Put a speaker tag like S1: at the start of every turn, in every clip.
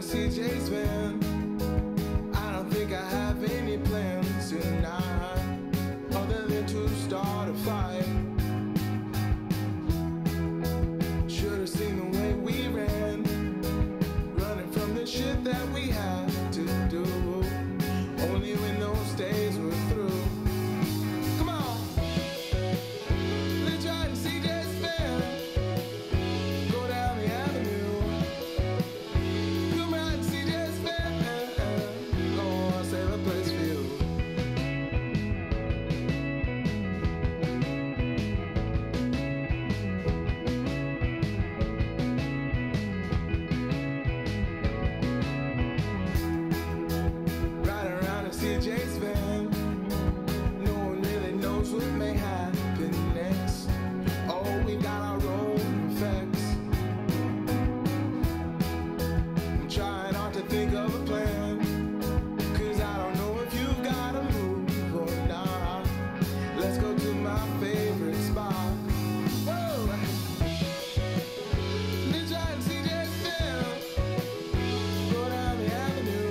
S1: CJ's van. I don't think I have any plans tonight other than to start a fight. Should've seen the way we ran, running from the shit that we had to do. Only when those days were through. Come on, let's try and CJ's van. Go down the avenue. Come right and CJ's van. Oh, I'll save a place for you. CJ's van. No one really knows what may happen next. Oh, we got our own effects. I'm trying not to think of a plan, 'cause I don't know if you gotta move or not. Let's go to my favorite spot. Whoa! Let's try and CJ's van. Go down the avenue.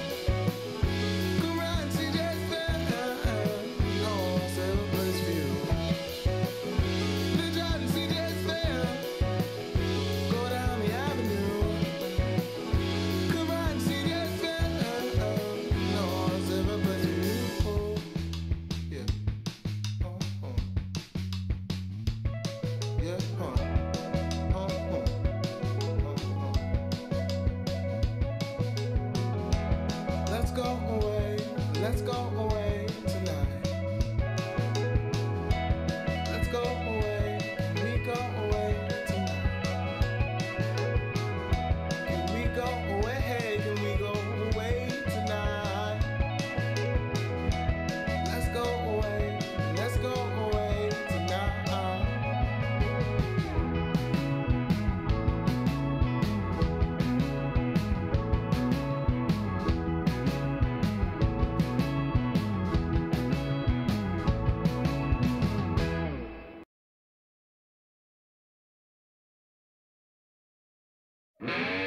S1: Let's go away tonight. Let's go away. Can we go away tonight? Can we go away? Can we go away tonight? Let's go away. Let's go away tonight.
S2: Yeah.